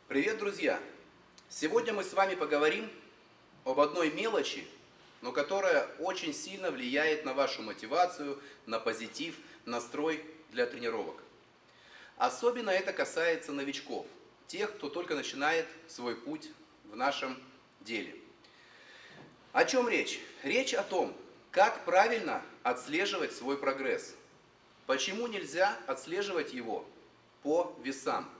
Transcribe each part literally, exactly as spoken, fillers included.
Привет, друзья! Сегодня мы с вами поговорим об одной мелочи, но которая очень сильно влияет на вашу мотивацию, на позитив, настрой для тренировок. Особенно это касается новичков, тех, кто только начинает свой путь в нашем деле. О чем речь? Речь о том, как правильно отслеживать свой прогресс. Почему нельзя отслеживать его по весам?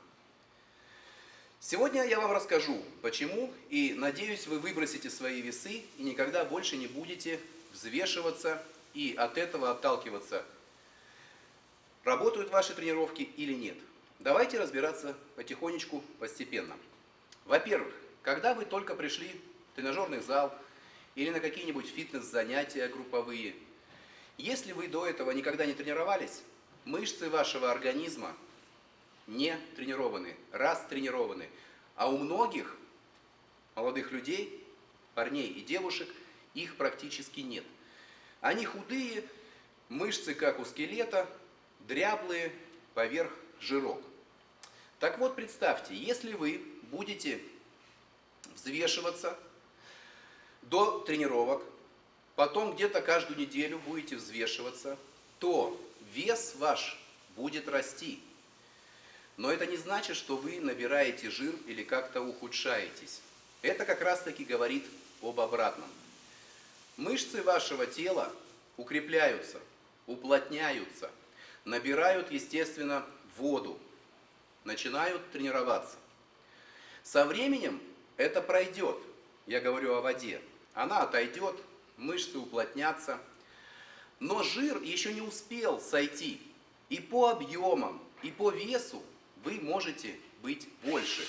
Сегодня я вам расскажу, почему, и надеюсь, вы выбросите свои весы и никогда больше не будете взвешиваться и от этого отталкиваться, работают ваши тренировки или нет. Давайте разбираться потихонечку, постепенно. Во-первых, когда вы только пришли в тренажерный зал или на какие-нибудь фитнес-занятия групповые, если вы до этого никогда не тренировались, мышцы вашего организма не тренированы, раз тренированы. А у многих молодых людей, парней и девушек, их практически нет. Они худые, мышцы как у скелета, дряблые, поверх жирок. Так вот, представьте, если вы будете взвешиваться до тренировок, потом где-то каждую неделю будете взвешиваться, то вес ваш будет расти. Но это не значит, что вы набираете жир или как-то ухудшаетесь. Это как раз таки говорит об обратном. Мышцы вашего тела укрепляются, уплотняются, набирают, естественно, воду, начинают тренироваться. Со временем это пройдет, я говорю о воде. Она отойдет, мышцы уплотнятся, но жир еще не успел сойти. И по объемам, и по весу вы можете быть больше.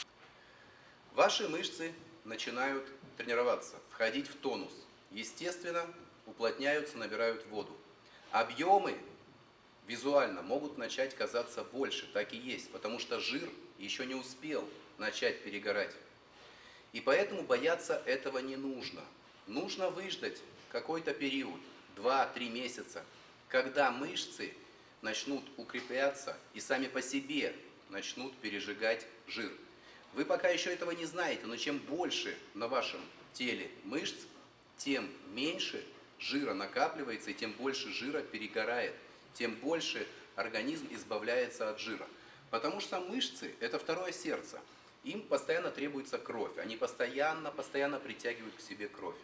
Ваши мышцы начинают тренироваться, входить в тонус. Естественно, уплотняются, набирают воду. Объемы визуально могут начать казаться больше, так и есть, потому что жир еще не успел начать перегорать. И поэтому бояться этого не нужно. Нужно выждать какой-то период, два-три месяца, когда мышцы начнут укрепляться и сами по себе начнут пережигать жир. Вы пока еще этого не знаете, но чем больше на вашем теле мышц, тем меньше жира накапливается и тем больше жира перегорает, тем больше организм избавляется от жира. Потому что мышцы – это второе сердце. Им постоянно требуется кровь, они постоянно, постоянно притягивают к себе кровь.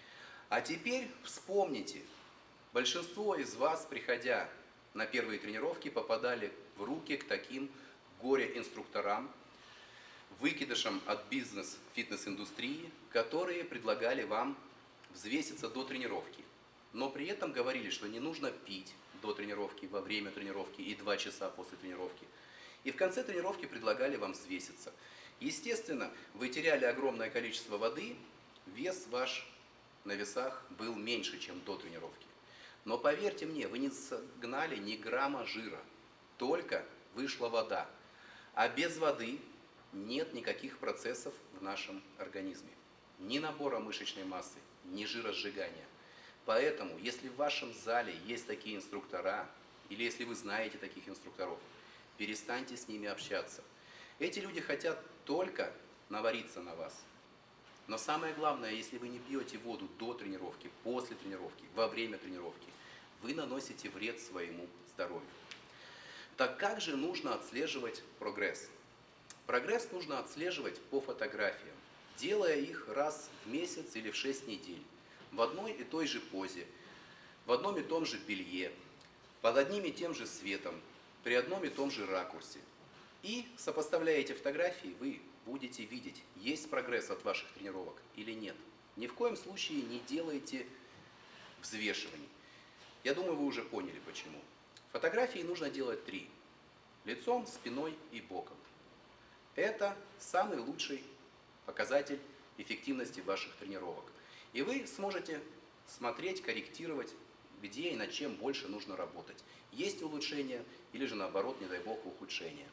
А теперь вспомните, большинство из вас, приходя на первые тренировки, попадали в руки к таким горе-инструкторам, выкидышам от бизнес-фитнес-индустрии, которые предлагали вам взвеситься до тренировки. Но при этом говорили, что не нужно пить до тренировки, во время тренировки и два часа после тренировки. И в конце тренировки предлагали вам взвеситься. Естественно, вы теряли огромное количество воды, вес ваш на весах был меньше, чем до тренировки. Но поверьте мне, вы не согнали ни грамма жира, только вышла вода. А без воды нет никаких процессов в нашем организме. Ни набора мышечной массы, ни жиросжигания. Поэтому, если в вашем зале есть такие инструктора, или если вы знаете таких инструкторов, перестаньте с ними общаться. Эти люди хотят только навариться на вас. Но самое главное, если вы не пьете воду до тренировки, после тренировки, во время тренировки, вы наносите вред своему здоровью. Так как же нужно отслеживать прогресс? Прогресс нужно отслеживать по фотографиям, делая их раз в месяц или в шесть недель, в одной и той же позе, в одном и том же белье, под одним и тем же светом, при одном и том же ракурсе. И, сопоставляя эти фотографии, вы будете видеть, есть прогресс от ваших тренировок или нет. Ни в коем случае не делайте взвешиваний. Я думаю, вы уже поняли почему. Фотографии нужно делать три. Лицом, спиной и боком. Это самый лучший показатель эффективности ваших тренировок. И вы сможете смотреть, корректировать, где и над чем больше нужно работать. Есть улучшение или же наоборот, не дай бог, ухудшение.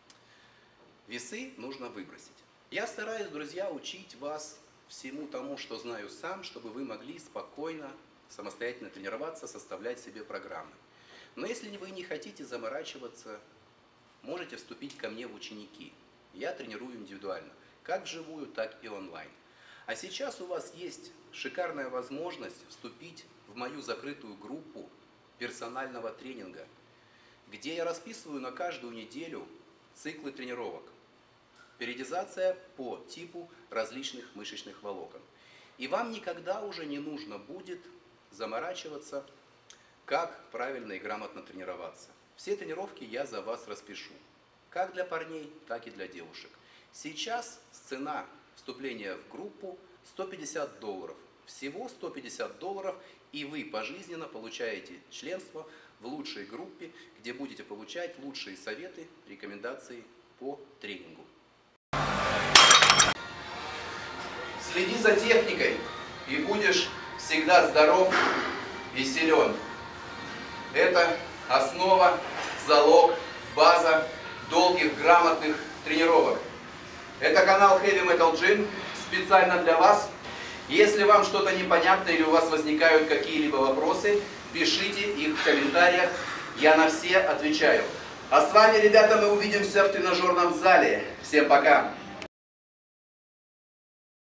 Весы нужно выбросить. Я стараюсь, друзья, учить вас всему тому, что знаю сам, чтобы вы могли спокойно, самостоятельно тренироваться, составлять себе программы. Но если вы не хотите заморачиваться, можете вступить ко мне в ученики. я тренирую индивидуально, как вживую, так и онлайн. А сейчас у вас есть шикарная возможность вступить в мою закрытую группу персонального тренинга, где я расписываю на каждую неделю циклы тренировок. Периодизация по типу различных мышечных волокон. И вам никогда уже не нужно будет заморачиваться, как правильно и грамотно тренироваться. Все тренировки я за вас распишу. Как для парней, так и для девушек. Сейчас цена вступления в группу сто пятьдесят долларов. Всего сто пятьдесят долларов, и вы пожизненно получаете членство в лучшей группе, где будете получать лучшие советы, рекомендации по тренингу. Следи за техникой, и будешь всегда здоров и силен. Это основа, залог, база долгих, грамотных тренировок. Это канал Heavy Metal Gym специально для вас. Если вам что-то непонятно или у вас возникают какие-либо вопросы, пишите их в комментариях, я на все отвечаю. А с вами, ребята, мы увидимся в тренажерном зале. Всем пока!